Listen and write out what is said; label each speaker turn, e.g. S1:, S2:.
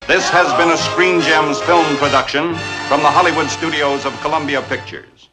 S1: This has been a Screen Gems film production from the Hollywood studios of Columbia Pictures.